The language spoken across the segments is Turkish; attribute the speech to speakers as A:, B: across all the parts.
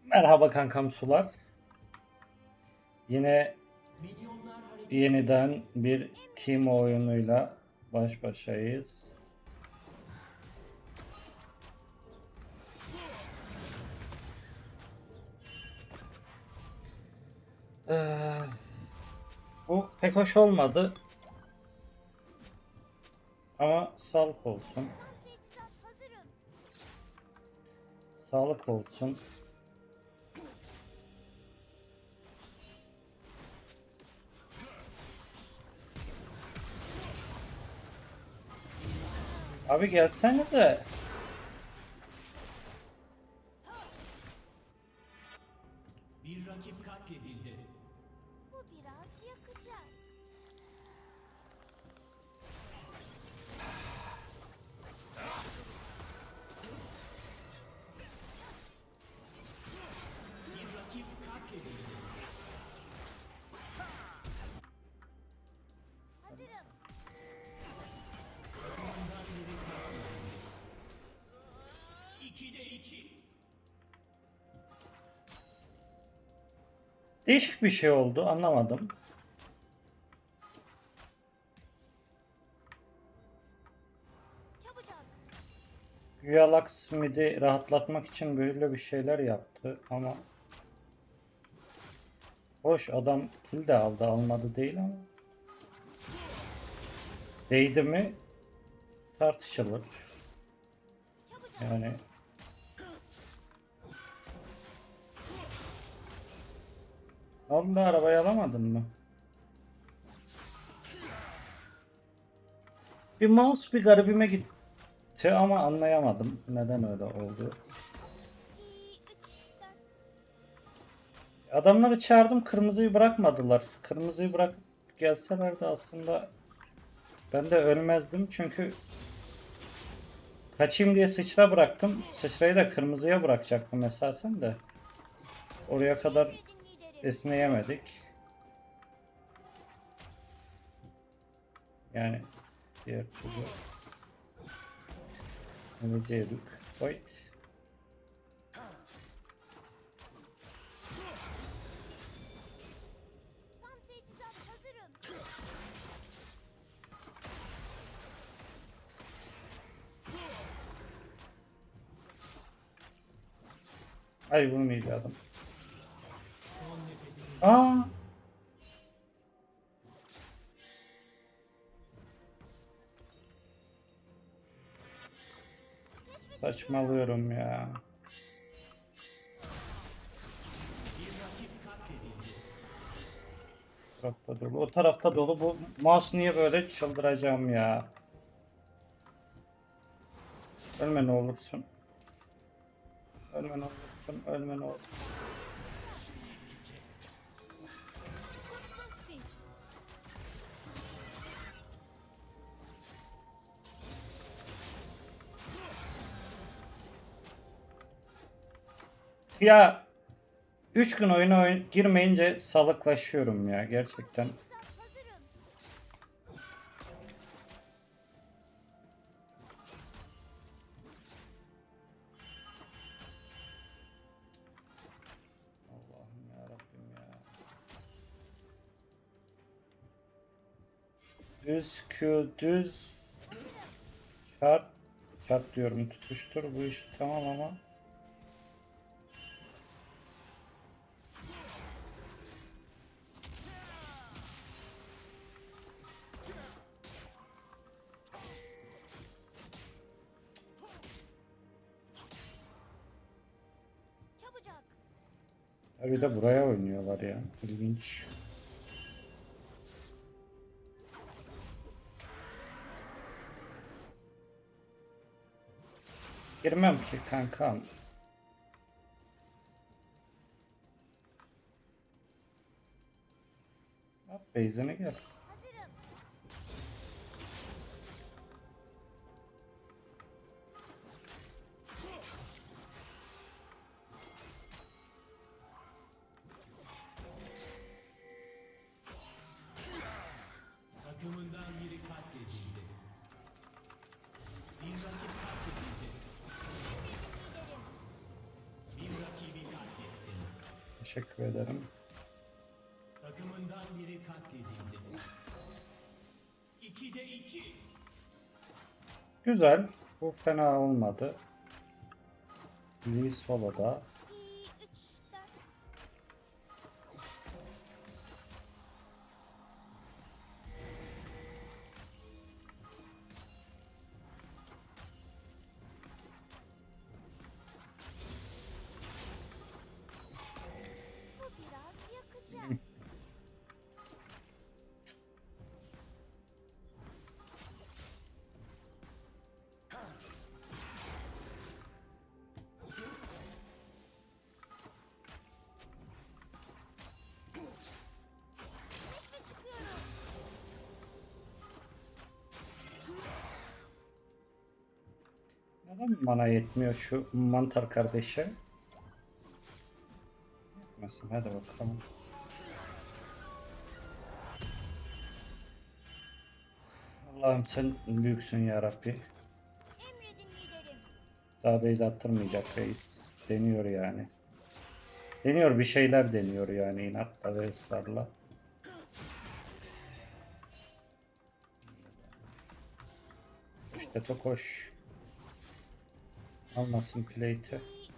A: Merhaba kankam sular. Yine yeniden bir team oyunuyla baş başayız. Bu pek hoş olmadı ama sağlık olsun. Sağlık olsun. Abi gelsenize.
B: Bir rakip katledildi.
C: Bu biraz yakacak.
B: Bir rakip katledildi.
C: Hazırım.
B: Ondan biri katledildi. 2'de 2.
A: Değişik bir şey oldu, anlamadım.
C: Çabucak.
A: Güya Lakshmi'yi rahatlatmak için böyle bir şeyler yaptı ama hoş, adam kill de aldı, almadı değil ama değdi mi tartışılır.
C: Çabucak.
A: Yani oğlum, da arabayı alamadın mı? Bir mouse bir garibime gitti ama anlayamadım neden öyle oldu.
C: 2, 3, 4.
A: Adamları çağırdım, kırmızıyı bırakmadılar. Kırmızıyı bırak gelselerdi aslında ben de ölmezdim çünkü kaçayım diye sıçra bıraktım. Sıçrayı da kırmızıya bırakacaktım esasen de. Oraya kadar
C: Emredin liderim.
A: esneyemedik. Yani diğer türlü öyle diyorduk. Wait.
C: Tam teçhizat hazırım.
A: Ay, bunu miydim?
B: Son nefesini
A: Aa! Saçmalıyorum ya.
B: bir rakip katledildi.
A: Tarafta dolu. O tarafta dolu. Bu mouse niye böyle, çıldıracağım ya. Ölme ne olursun. Ölme ne olursun. Ölme ne olursun.
C: Kutsuz sis.
A: Ya 3 gün oyuna girmeyince salıklaşıyorum ya gerçekten.
C: Teçhizat hazırım.
A: Allah'ım ya Rabbim ya. Düz Q, düz çarp, çarp diyorum, tutuştur, bu iş tamam ama
C: Çabucak.
A: ya bir de buraya oynuyorlar ya. İlginç. Girmem ki kankam. At base'ine gel.
C: Hazırım.
B: Takımından biri katledildi. Bir rakip katledildi. Bir rakibi katledildi.
A: Teşekkür ederim.
B: Takımından biri katledildi. 2'de 2.
A: Güzel. Bu fena olmadı. Lee solo'da.
C: 2, 3, 4. Bu biraz yakacak. Keşfe çıkıyorum.
A: Neden bana yetmiyor şu mantar kardeşe? Yetmesin, hadi bakalım. Allah'ım sen büyüksün ya Rabbi.
C: Emredin liderim.
A: Daha base attırmayacak reis. Deniyor yani. Deniyor, bir şeyler deniyor yani inatla ve ısrarla. Koş Teto koş. Almasın plate'i.
C: 2, 3, 4.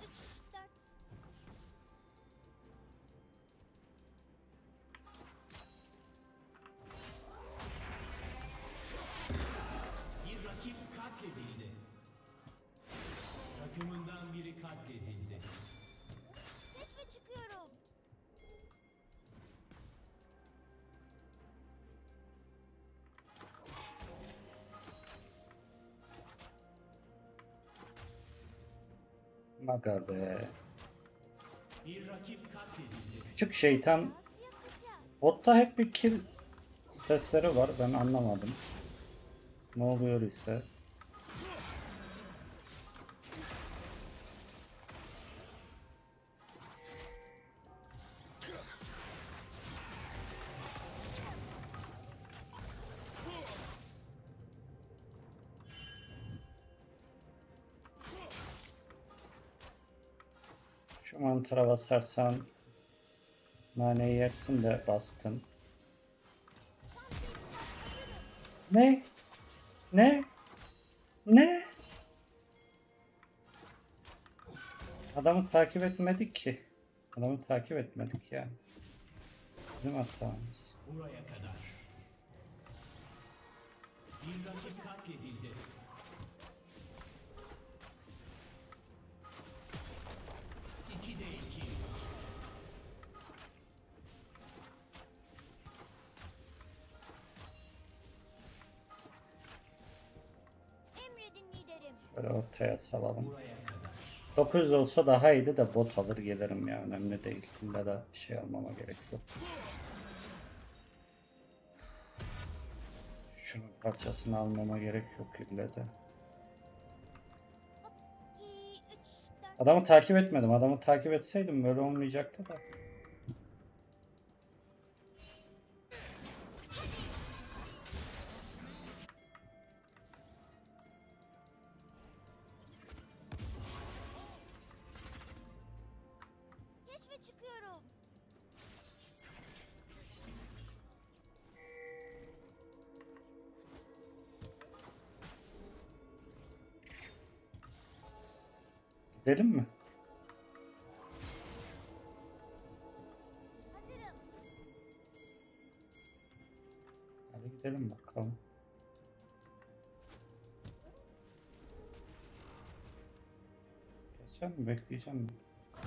B: Bir rakip katledildi. Takımından biri katledildi.
C: Keşfe çıkıyorum.
A: Maga be.
B: Bir rakip katledildi.
A: Küçük şeytan.
C: Biraz yakacak.
A: Botta hep bir kill sesleri var, ben anlamadım. Ne oluyor ise. Şu mantara basarsan naneyi yersin de bastın. Ne? Ne? Ne? Adamı takip etmedik ki. Adamı takip etmedik yani. Bizim hatamız.
B: Buraya kadar. Bir rakip katledildi. İki de iki.
C: Emredin liderim.
A: Böyle ortaya salalım.
B: Buraya kadar.
A: 900 olsa daha iyiydi de bot alır gelirim ya. Önemli değil. İlla da şey almama gerek yok. Şunun parçasını almama gerek yok illa da.
C: 2, 3, 4.
A: Adamı takip etmedim. Adamı takip etseydim böyle olmayacaktı da.
C: Keşfe çıkıyorum.
A: Gidelim mi?
C: Hazırım.
A: Hadi gidelim bakalım. Geçeceğim mi? Bekleyeceğim mi?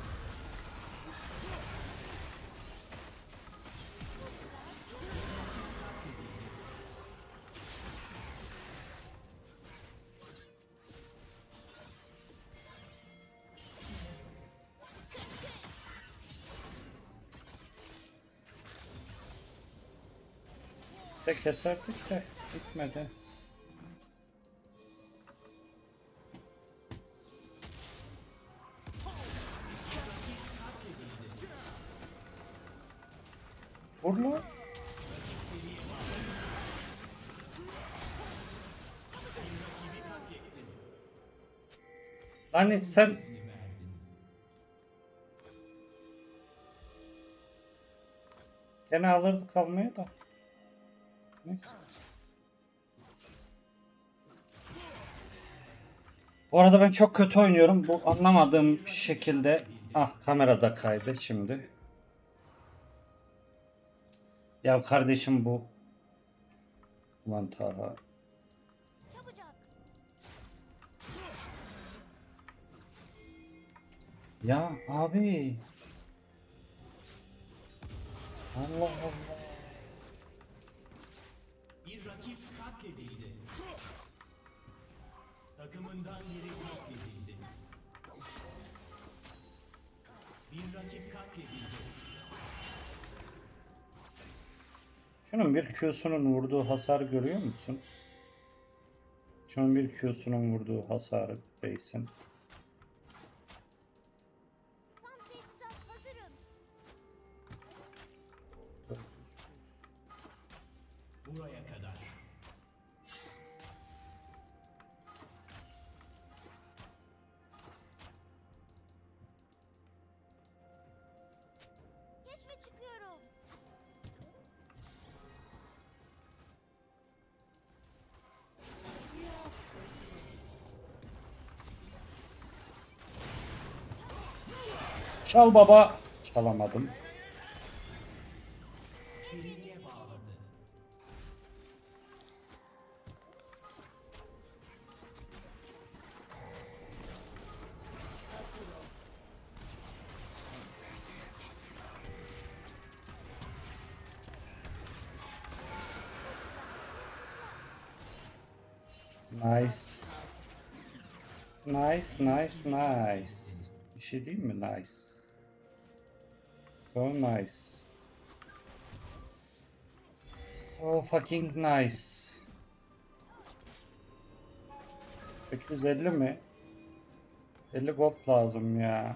A: Size keserdik de gitmedi. Vur lan. Lan sen
B: İsmi verdin.
A: Gene alırdık almayı da. Neyse. Bu arada ben çok kötü oynuyorum. Bu anlamadığım şekilde. Ah, kamerada kaydı şimdi. Ya kardeşim bu. Ulan Taha.
C: Çabucak.
A: Ya abi. Allah Allah.
B: Bir rakip katledildi. Takımından biri katledildi. Bir rakip katledildi.
A: Şunun bir Q'sunun vurduğu hasarı görüyor musun? Şunun bir Q'sunun vurduğu hasarı Base'in.
C: Tam teçhizat hazırım.
B: Buraya kadar.
C: Keşfe çıkıyorum.
A: Çal baba. Çalamadım.
B: Seriye bağladı.
A: Nice. Nice, nice, nice. Bir şey değil mi? Nice. So nice. So fucking nice. 850 mi? 50 gold lazım ya.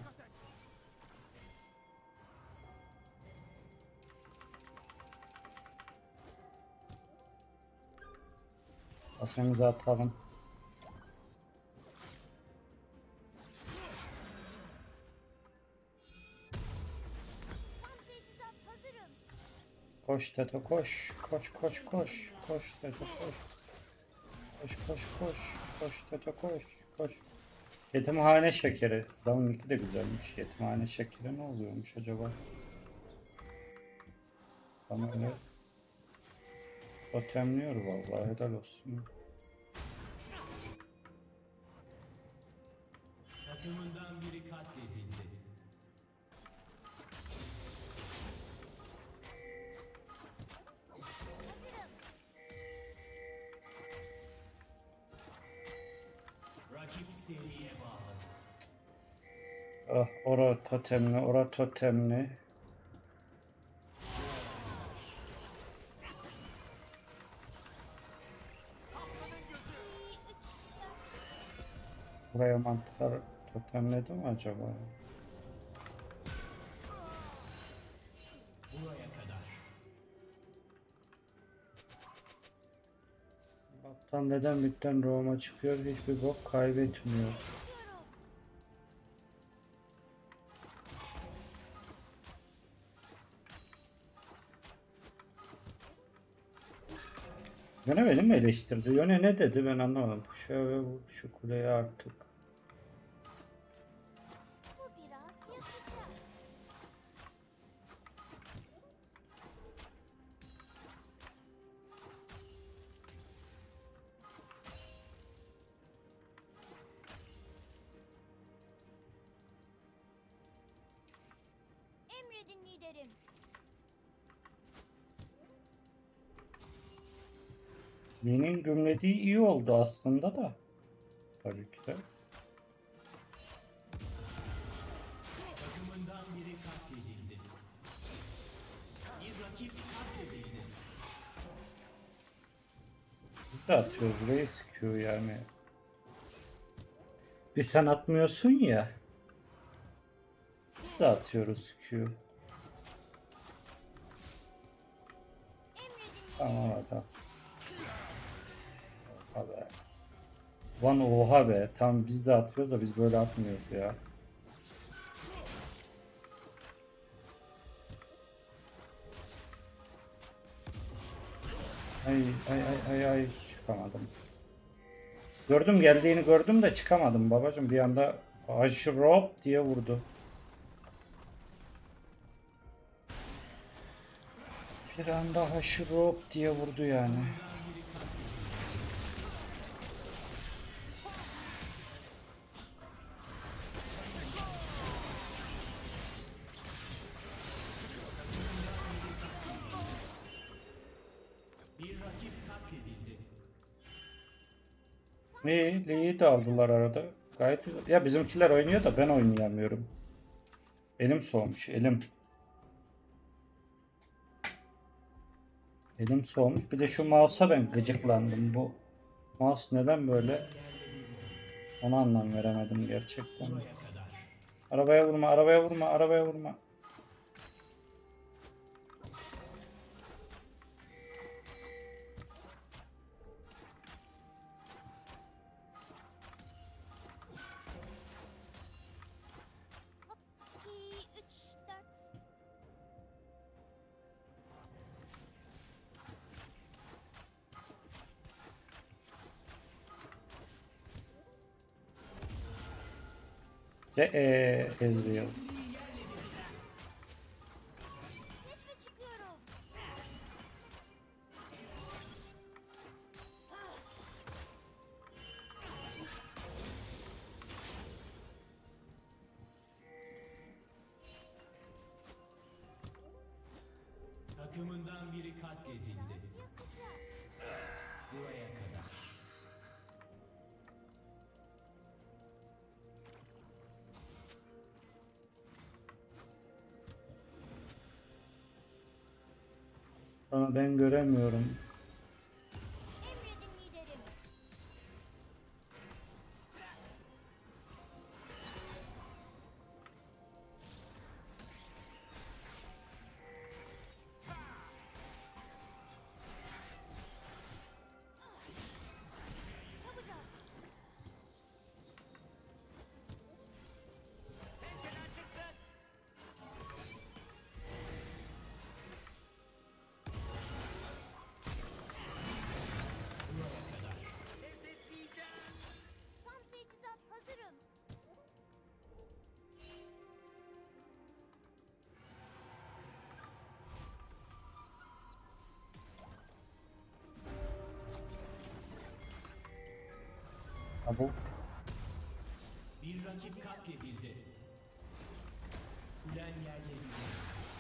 A: Asemizi atalım.
C: Tam teçhizat hazırım.
A: Koş Teto koş. Koş koş koş. Koş Teto koş. Koş koş koş. Koş Teto koş. Koş. Yetimhane şekeri. Adamın iki de güzelmiş. Yetimhane şekeri ne oluyormuş acaba? Ama öyle totemliyor vallahi, helal olsun.
B: Takımından biri katledildi. Rakip seriye bağladı.
A: Ah, ora totemli, ora totemli. Buraya mantar totemledi mi acaba?
B: Buraya kadar.
A: Battan neden bitten Roma çıkıyor, hiçbir bok kaybetmiyor. Yine beni mi eleştirdi? Yine ne dedi ben anlamadım. Şöyle şu kuleye artık.
C: Bu biraz yakacak. Emredin liderim.
A: Lee'nin gümlediği iyi oldu aslında da. Tabii ki de.
B: Takımından biri katledildi. Bir rakip katledildi.
A: Biz de atıyoruz reis Q yani. Bir sen atmıyorsun ya. Biz de atıyoruz Q.
C: Emredin
A: Tamam adam. Oha be. Lan oha be. Tamam biz de atıyoruz da biz böyle atmıyoruz ya. Ay ay ay ay ay çıkamadım. Gördüm, geldiğini gördüm de çıkamadım babacım, bir anda aşırop diye vurdu. Bir anda aşırop diye vurdu yani.
B: Bir rakip katledildi.
A: İyi, iyi de aldılar arada. Gayet güzel. Ya bizimkiler oynuyor da ben oynayamıyorum. Elim soğumuş, elim. Elim soğumuş. Bir de şu mouse'a ben gıcıklandım. Bu mouse neden böyle? Ona anlam veremedim gerçekten.
B: Buraya kadar.
A: Arabaya vurma, arabaya vurma, arabaya vurma.
C: Hop 2, 3, 4.
A: Ezreal.
C: Keşfe çıkıyorum.
B: Takımından biri katledildi. Buraya kadar.
A: Ama ben göremiyorum.
C: Emredin liderim. Çabucak. Tam teçhizat hazırım.
A: Ha bu
B: Bir rakip katledildi. Kulen yerle bir oldu.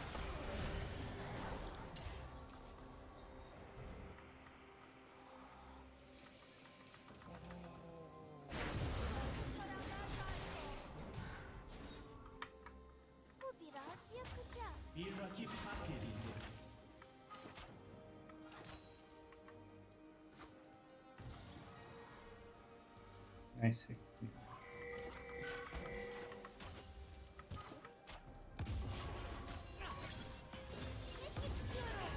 C: Bu biraz yakacak.
B: Bir rakip katledildi.
A: neyse.
C: Keşfe çıkıyorum.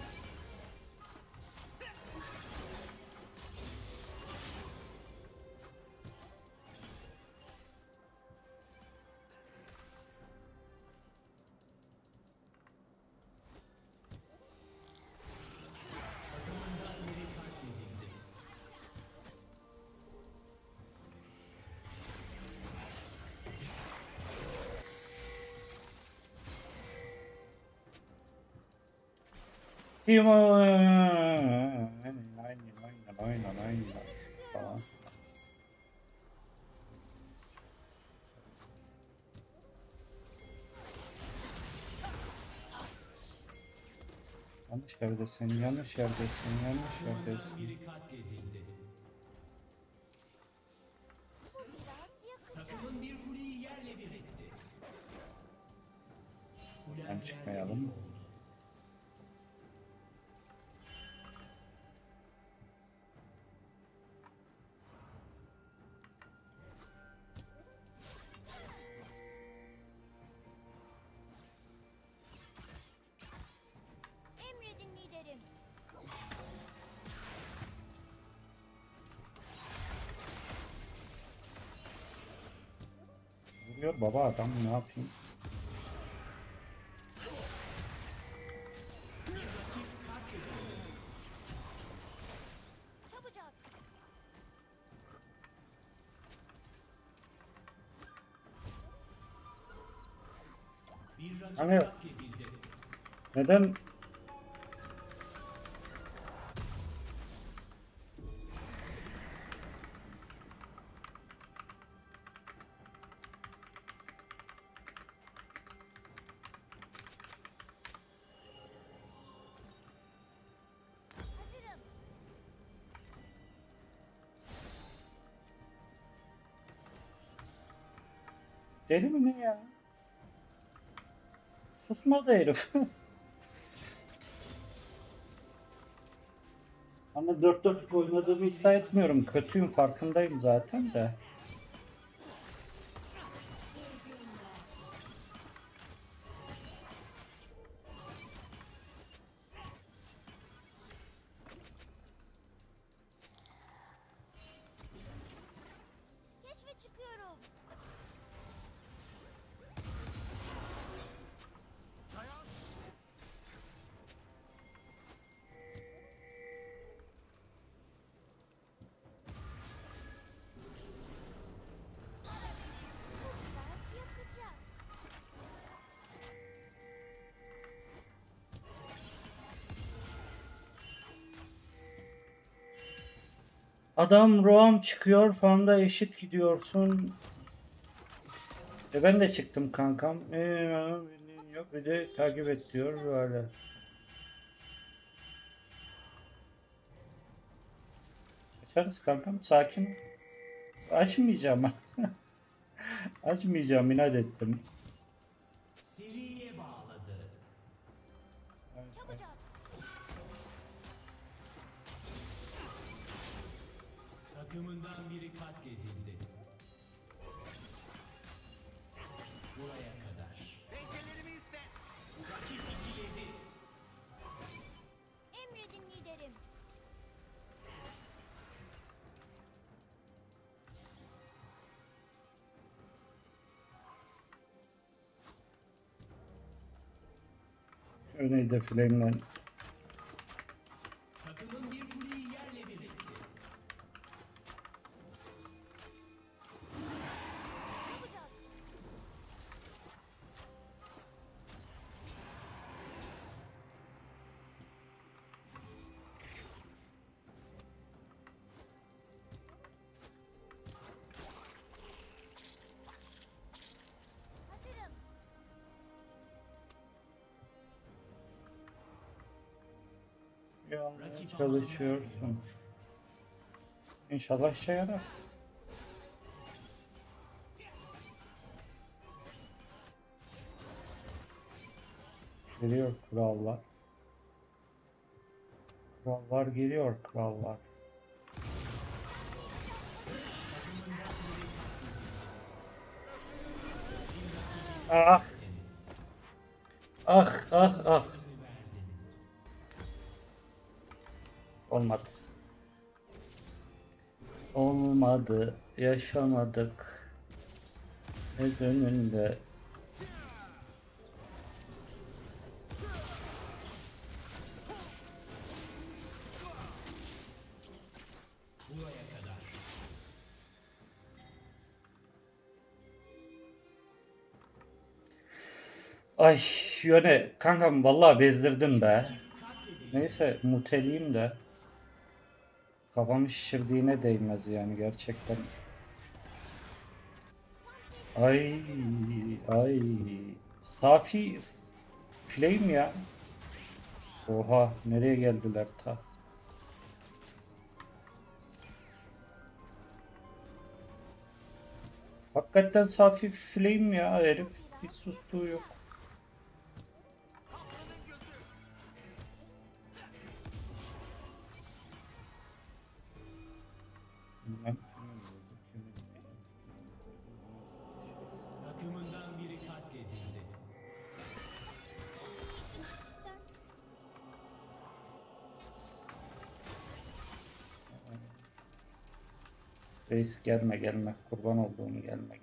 B: Takımından biri katledildi.
A: Timo. Aynen. Falan. Yanlış yerdesin, yanlış yerdesin, yanlış yerdesin.
B: Takımından biri katledildi.
C: Bu biraz yakacak.
B: Takımın bir kuleyi yerle bir etti. Kulen
A: Ben
B: yerle
A: çıkmayalım.
B: bir oldu.
C: Emredin liderim.
A: Vuruyor baba adam, ne yapayım?
B: Bir rakip
A: Hani
B: katledildi.
A: neden
C: Hazırım.
A: deli mi ne ya? Susmadı herif. Ama dört dörtlük oynadığımı iddia etmiyorum. Kötüyüm farkındayım zaten de.
C: Keşfe çıkıyorum. Bu biraz yakacak.
A: Adam Roam çıkıyor falan da eşit gidiyorsun. Ben de çıktım kankam. Yok bir de takip et diyor böyle. Açarız kankam sakin. Ol. Açmayacağım. Açmayacağım inat ettim.
B: Seriye bağladı.
C: Çabucak.
B: Takımından biri katledildi. Buraya kadar. Rakip ikiledi.
C: Emredin liderim.
A: Öyle de flame'den.
B: Takımın bir kuleyi yerle bir etti.
C: Çabucak. Hazırım.
A: Yanmaya çalışıyorsun. İnşallah işe yarar. Geliyor krallar. Krallar geliyor krallar. Ah ah ah ah. Olmadı. Olmadı. Yaşamadık. Nedeninde.
B: Buraya kadar.
A: Ay yöne kankam vallahi bezdirdim be.
B: Katledildi.
A: Neyse muteliyim de. Kafamı şişirdiğine değmez yani gerçekten. Ay ay. Safi flame ya. Oha nereye geldiler ta? Hakikaten safi flame ya herif. Hiç sustuğu yok.
B: Takımından biri katledildi.
A: Reis gelme gelme. Kurban olduğumu gelme.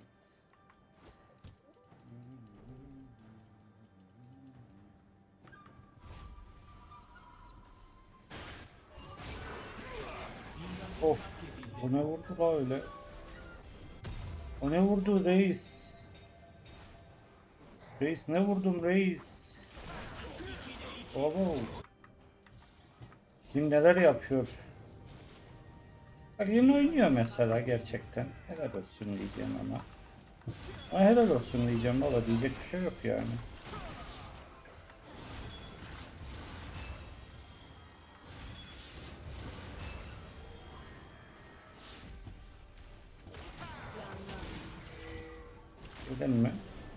A: Of. O ne vurdu la öyle? O ne vurdu reis? Reis ne vurdum reis? Oo. Kim neler yapıyor? Bak yine oynuyor mesela gerçekten. Helal olsun diyeceğim ama. Ama helal olsun diyeceğim valla diyecek bir şey yok yani. Neden mi?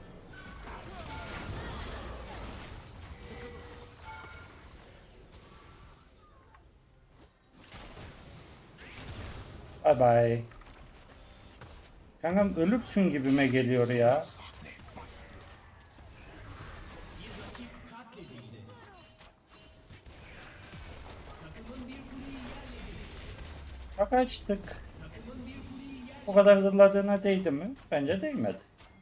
A: Bye bye. Kankam ölürsün gibime geliyor ya.
B: Katledildi. Takımın bir kuleyi yerle bir.
A: Bak açtık.
B: Takımın bir kuleyi yerle
A: O kadar zırladığına değdi mi? Bence değmedi.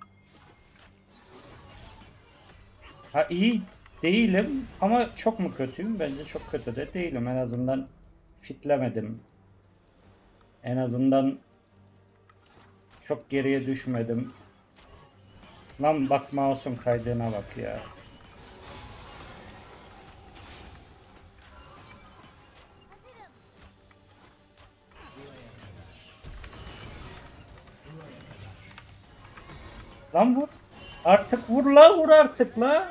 A: Ha iyi değilim ama çok mu kötüyüm? Bence çok kötü de değilim. En azından fitlemedim. En azından çok geriye düşmedim. Lan bak mouse'un kaydığına bak ya.
C: Hazırım.
A: Lan vur. Artık vur la vur artık la.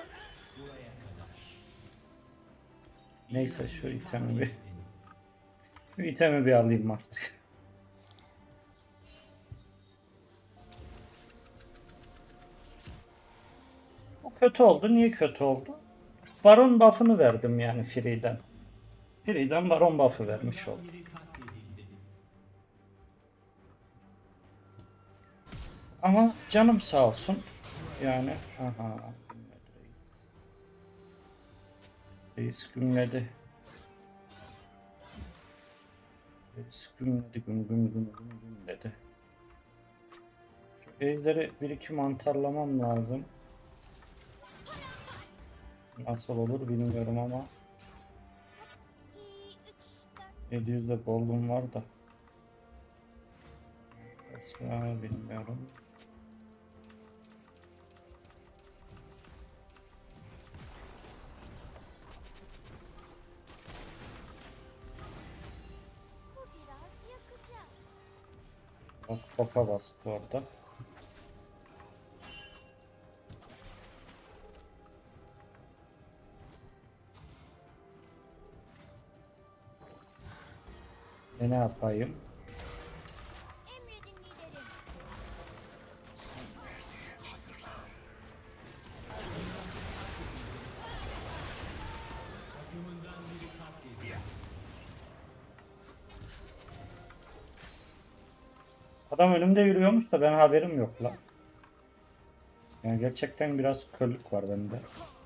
A: Neyse şu itemi bir. Şu itemi bir alayım artık. Bu kötü oldu. Niye kötü oldu? Baron buff'ını verdim yani Free'den. Free'den Baron buff'ı vermiş oldum.
B: biri katledildi.
A: Ama canım sağ olsun. Yani aha. Reis gümledi. Reis gümledi güm gümledi. Şu ejder'i bir iki mantarlamam lazım. Nasıl olur bilmiyorum ama
C: 2, 3, 4.
A: 700'de gold'um var da. Kaç bilmiyorum.
C: Bu biraz yakacak.
A: Bak topa bastı orada. Ne yapayım?
C: Emredin liderim.
B: Takımından biri katledildi.
A: Adam önümde yürüyormuş da ben haberim yok la. Yani gerçekten biraz körlük var bende.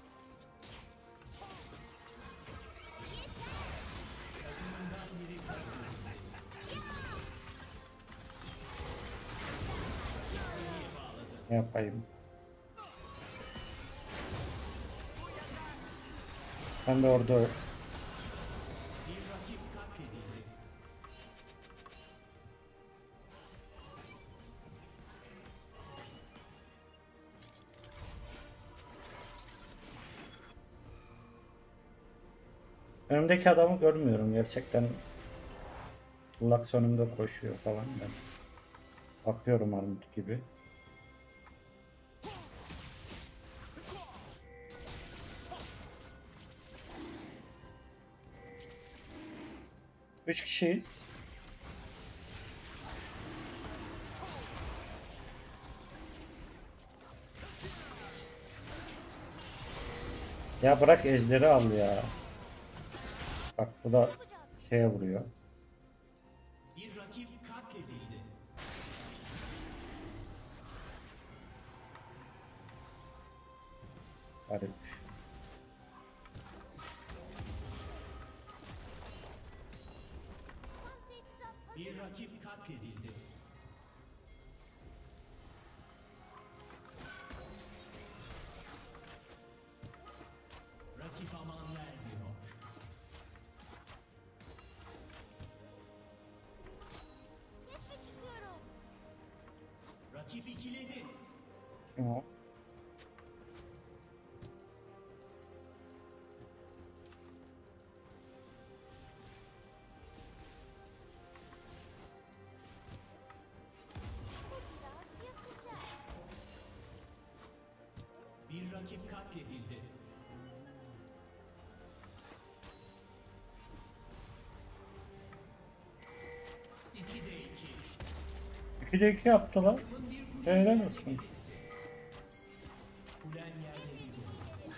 A: Ne yapayım? Sen de orada öl.
B: Bir rakip katledildi.
A: Önümdeki adamı görmüyorum gerçekten. Lux önümde koşuyor falan ben. Bakıyorum armut gibi. Üç kişiyiz. Ya bırak ejderi al ya. Bak bu da şeye vuruyor.
B: Bir rakip katledildi.
A: Garip.
C: Tam teçhizat hazır.
B: Bir rakip katledildi. Rakip aman vermiyor.
C: Keşfe çıkıyorum.
B: Rakip ikiledi.
A: Kim o?
B: rakip katledildi. 2'de 2.
A: 2'de 2 yaptılar.
B: Takımın bir kuleyi
A: Helal
B: yerle bir
A: olsun.
B: etti. Kulen yerle bir oldu.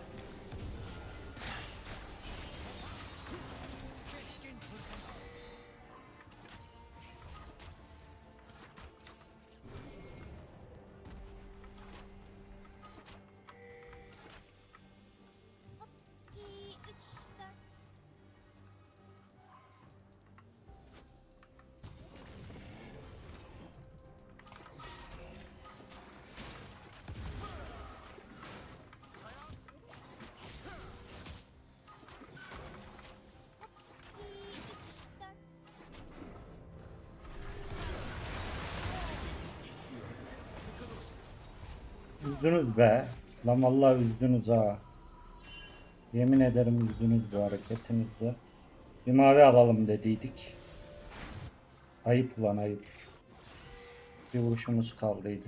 C: Hop. 2, 3, 4. Hop. 2, 3, 4.
A: Üzdünüz be. Lan vallahi üzdünüz ha. Yemin ederim üzdünüz bu hareketinizle. Bir mavi alalım dediydik. Ayıp ulan ayıp. Bir vuruşumuz kaldıydı.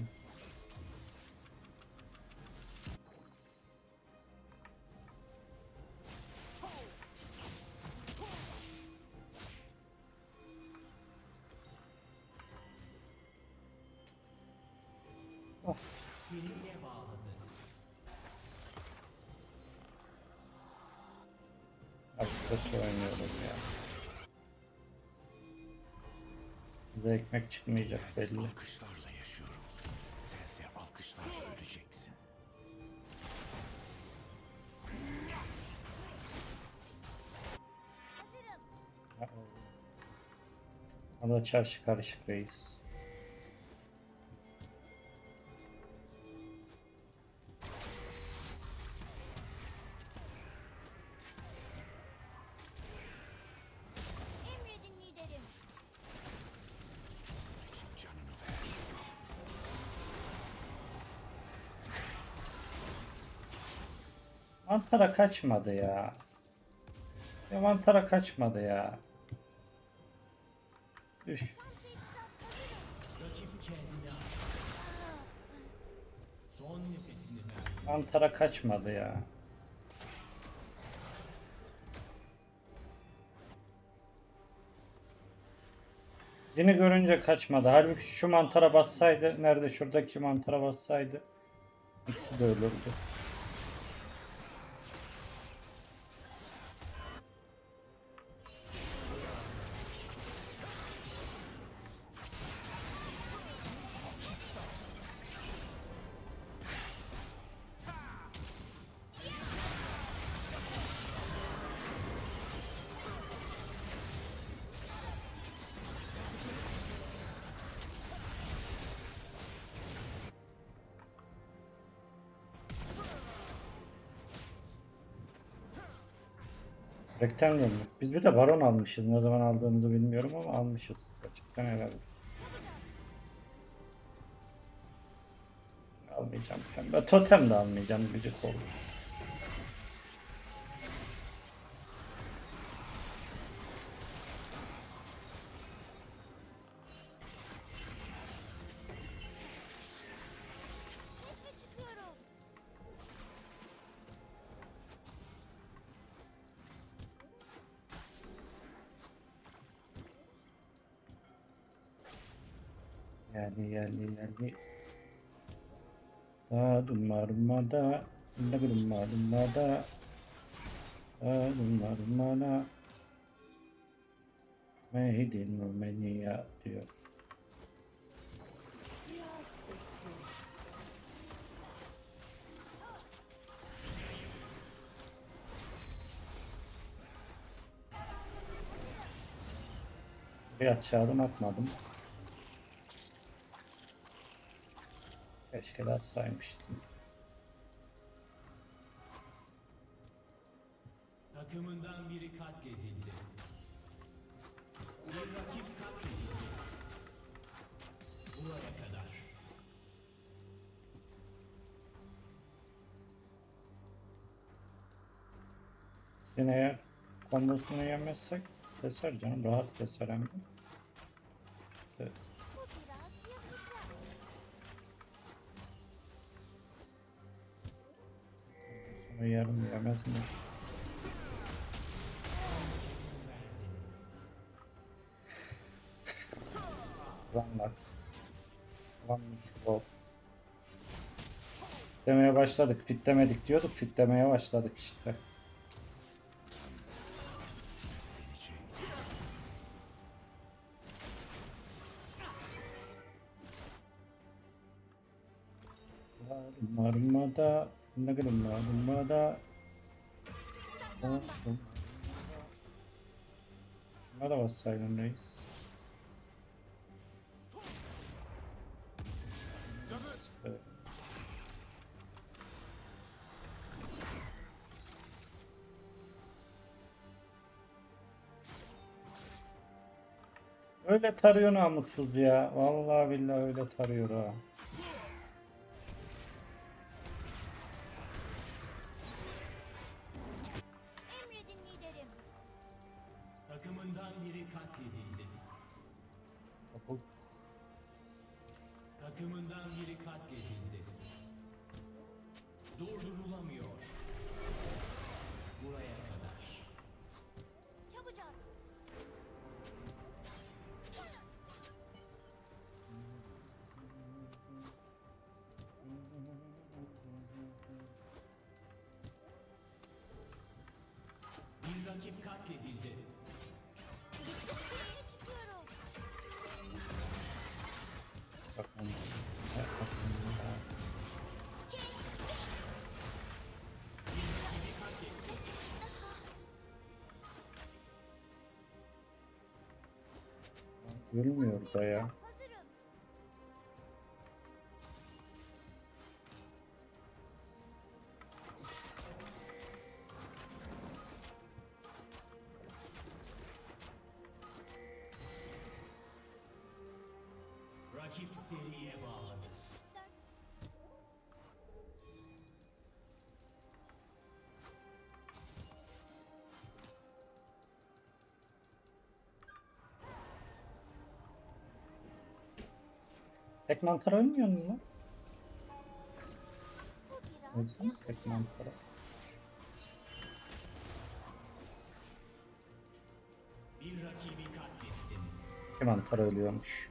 A: Oh,
B: Seninle bağladı.
A: abi kötü oynuyorum ya. Bize ekmek çıkmayacak belli.
D: Alkışlarla yaşıyorum. Sense alkışlarla öleceksin.
C: Hazırım.
A: Ada çarşı karışık reis.
C: Emredin liderim.
D: Canını ver.
A: Mantara kaçmadı ya. Ya mantara kaçmadı ya. Üf.
B: Rakip kendini aştı. Son nefesini verdi.
A: Mantara kaçmadı ya. Yine görünce kaçmadı. Halbuki şu mantara bassaydı, nerede şuradaki mantara bassaydı ikisi de ölürdü. Rekten döndük. Biz bir de baron almışız. Ne zaman aldığımızı bilmiyorum ama almışız. Gerçekten helal. Almayacağım. Ben totem de almayacağım. Gıcık oldu.
C: Keşke çıkıyorum.
A: Yani. Da dumma da dumma Mehidin Rumeniya diyor. Bir aşağıdan atmadım. Keşke de atsaymışsın.
B: Takımından biri katledildi. Bir rakip katledildi. Buraya kadar.
A: Yine eğer kombosunu yemezsek keser canım. Rahat keser hem de. İşte
C: Bu biraz yakacak.
A: Yarım yemez mi? One Lux. One Lux. Demeye başladık. Fitlemedik diyorduk. Fitlemeye başladık işte. Marmada ne kadar marmada merhaba Sayın Reis. Öyle tarıyor namussuz ya. Vallahi billahi öyle tarıyor ha.
C: Emredin liderim.
B: Takımından biri katledildi. Takımından biri katledildi. Durdurulamıyor. Buraya kadar.
C: Çabucak.
B: Bir rakip katledildi.
C: Gittim kuleye çıkıyorum.
A: Bakın. Ölmüyor da ya.
C: Hazırım.
B: Rakip seriye bağladı.
A: Tek mantar ölmüyor mu?
C: Bu biraz
A: Ölsün tek mantara.
B: Bir rakibi katlettin.
A: İki mantar ölüyormuş.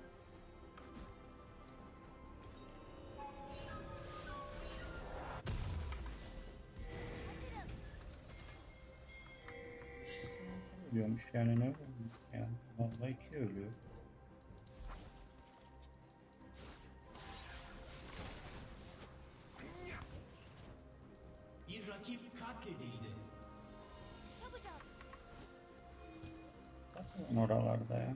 A: Ölüyormuş yani ne ölüyor? Yani vallahi iki ölüyor.
B: Bir rakip katledildi.
C: çabucak.
A: Bakın oralarda ya.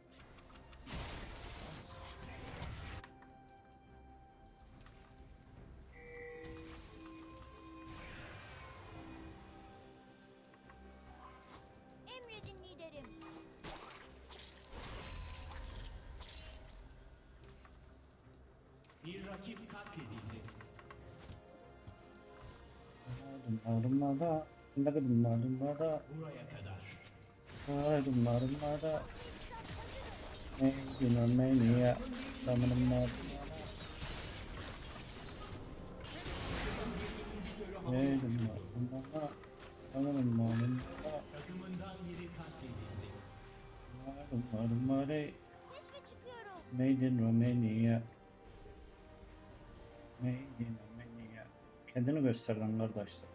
C: Emredin liderim.
B: Bir rakip katledildi.
A: Dumlarımada, ne kadar dumlarımada,
B: Buraya kadar.
A: ay dumlarımada, ne bilmem ya, dumlarımada, ne dumlarımada, dumlarımada,
B: Takımından biri katledildi.
A: dumlarımada,
C: Keşfe çıkıyorum.
A: made in Romania, made in Romania. Kendini gösterdin kardeşler.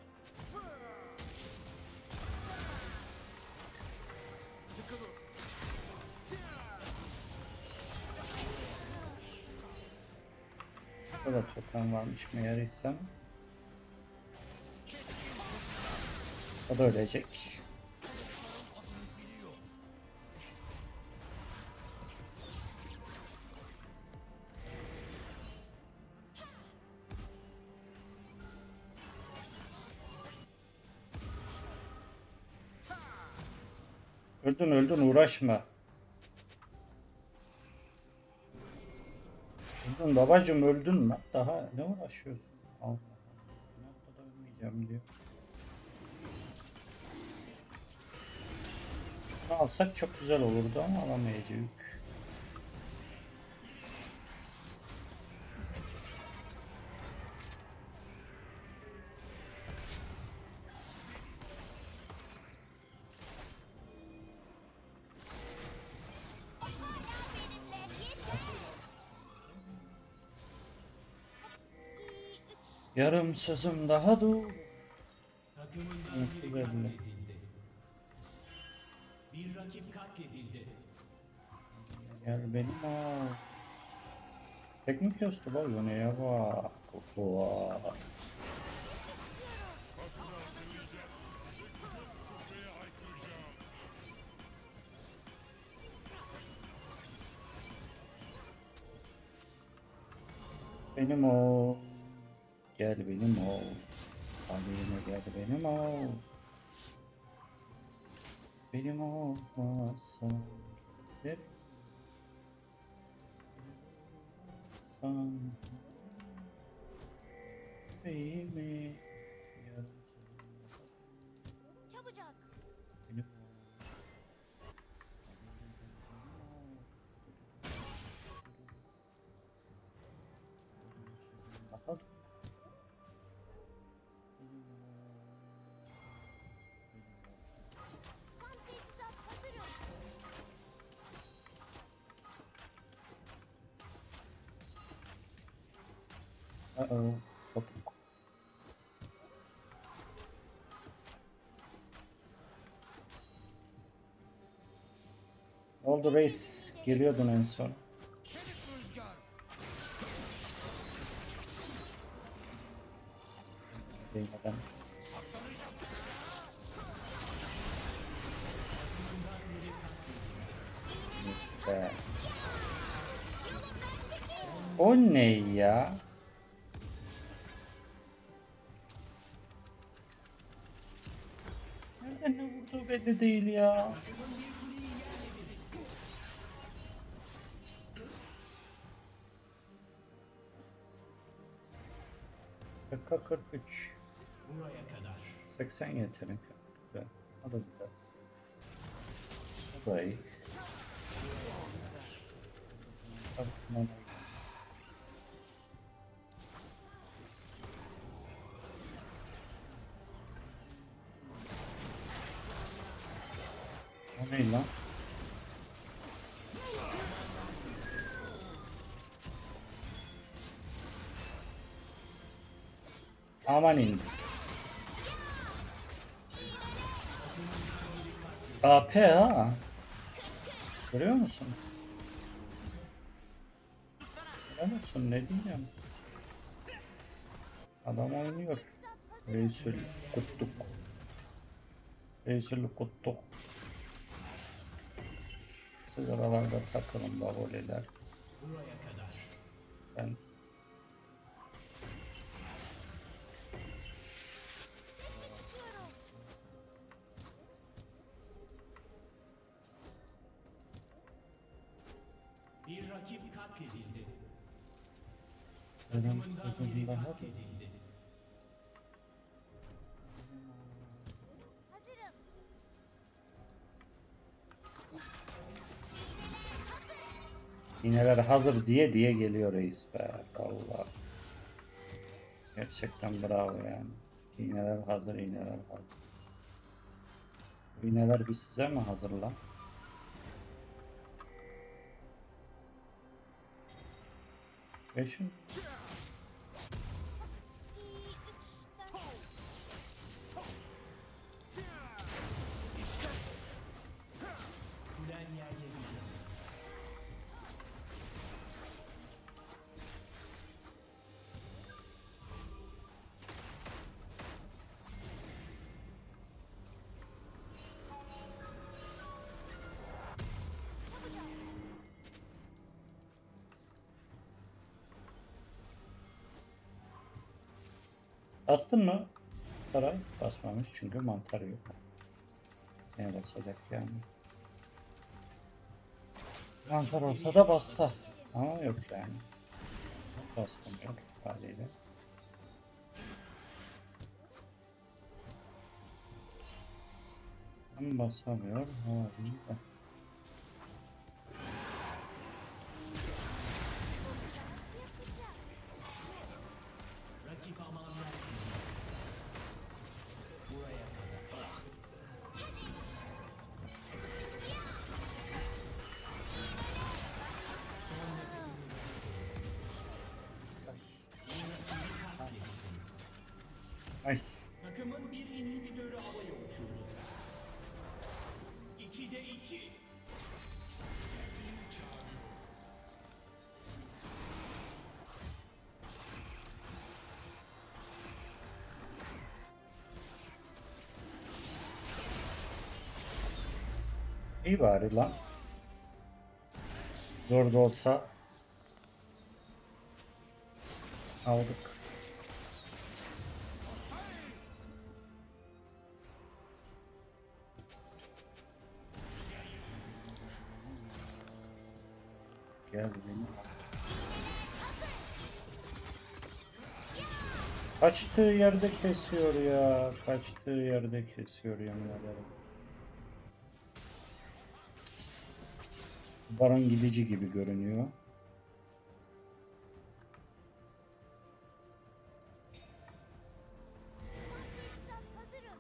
A: Burada totem varmış meğersem. O da ölecek. Öldün uğraşma. Öldün babacım öldün lan. Daha ne uğraşıyorsun? Allah Allah. Bir noktada ölmeyeceğim diyor. Bunu alsak çok güzel olurdu ama alamayacağız. Yarım sözüm daha dur.
B: Takımından
A: Nasıl
B: biri
A: belli?
B: katledildi. Bir rakip katledildi.
A: Gel benim al. Teknik göster bak neye bak. Vay. Benim o. Gel benim o. Hadi yine gel benim o. Benim olmazsa. Hep. Sen. Beyimi.
C: Çabucak.
A: Benim o.
C: Tam teçhizat hazırım.
A: Uh-oh. Topuk. Ne oldu reis? Geliyordun en son. Değmeden. Be. O ne ya? Nereden ne vurduğu belli değil ya. Dakika 43.
B: Buraya kadar.
A: 80 yetenek. Güzel. O da güzel. O da iyi. Tamam. O ne lan? Aman indi. AP ha. Görüyor musun? Görüyor musun? Ne diyeceğim? Adam oynuyor. Reisül kuttuk. Reisül kuttuk. Siz aralarda takılın bavoliler.
B: Buraya kadar.
A: Ben
C: Çıkıyorum.
B: Bir rakip katledildi.
A: benim
B: Takımından
A: sözüm
B: biri
A: daha
B: katledildi.
C: Hazırım.
A: İğneler hazır diye diye geliyor reis be. Allah. Gerçekten bravo yani. İğneler hazır, iğneler hazır. Bu İğneler biz size mi hazırlan? Beşim.
C: 2, 3, 4.
B: Kulen yerle bir.
A: Bastın mı? Saray basmamış çünkü mantar yok. Ne basacak yani? Mantar olsa da bassa. Ama yok yani. Basmıyor haliyle. Hem basamıyor haliyle.
B: Rakip aman vermiyor. Buraya kadar. Son nefesini ver. Bir rakibi katledildi.
A: Ay.
B: Takımın bir inhibitörü havaya uçurdu. 2'de 2.
A: İyi bari lan. Zor da olsa aldık. Gel benim. Kaçtığı yerde kesiyor ya. Kaçtığı yerde kesiyor yemin ederim. Baron gidici gibi görünüyor.
C: Teçhizat hazırım.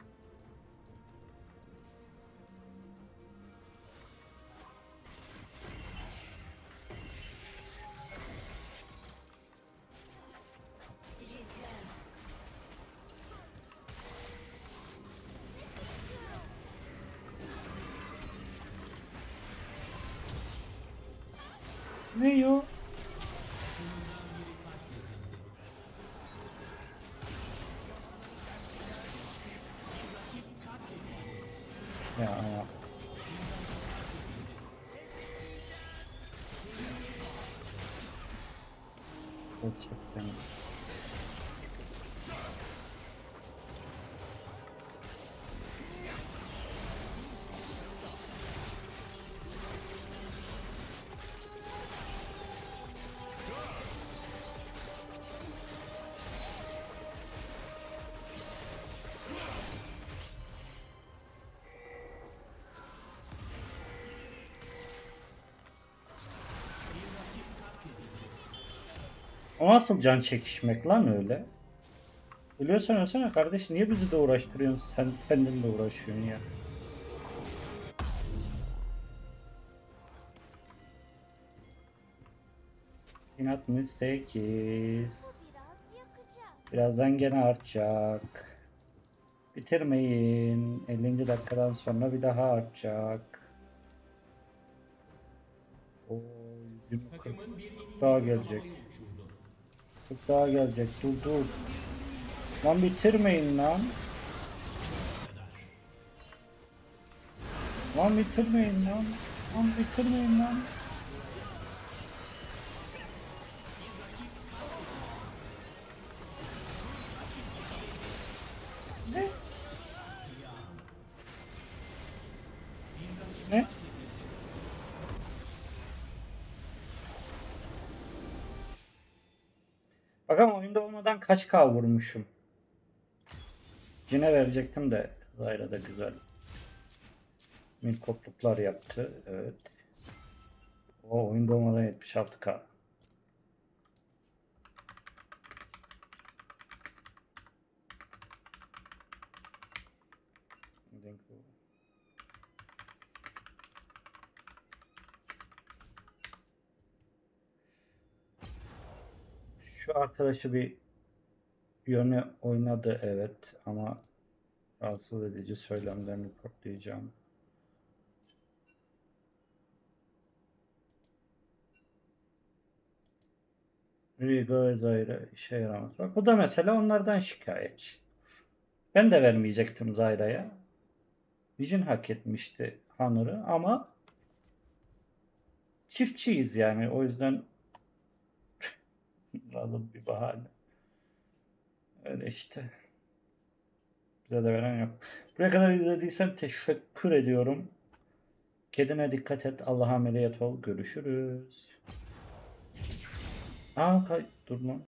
A: Ne o? Ya. Gerçekten. O nasıl can çekişmek lan öyle? Biliyorsan ölsene kardeş, niye bizi de uğraştırıyorsun, sen kendinle uğraşıyorsun ya. ...68.
C: Bu biraz yakacak.
A: Birazdan gene artacak. Bitirmeyin. 50. dakikadan sonra bir daha artacak. O 140
B: Takımın bir
A: daha
B: inhibitörü
A: gelecek.
B: havaya uçurdu.
A: 40 daha gelecek. Dur dur. Lan bitirmeyin lan. Lan bitirmeyin lan. Lan bitirmeyin lan. Ne? Ne? Bakalım oyunda olmadan kaç K vurmuşum. Cine verecektim de Zyra da güzel. Mil kopluklar yaptı. Evet. O oyunda olmadan 76K. Şu arkadaşı bir yöne oynadı evet ama rahatsız edici söylemlerini kodlayacağım. Rigo Zyra işe yaramaz. Bak bu da mesela onlardan şikayetçi. Ben de vermeyecektim Zyra'ya. Vision hak etmişti Honor'ı ama çiftçiyiz yani o yüzden lazım bir bahane. Öyle işte. Bize de veren yok. Buraya kadar izlediysen teşekkür ediyorum. Kendine dikkat et. Allah'a ameliyat ol. Görüşürüz. Dur lan.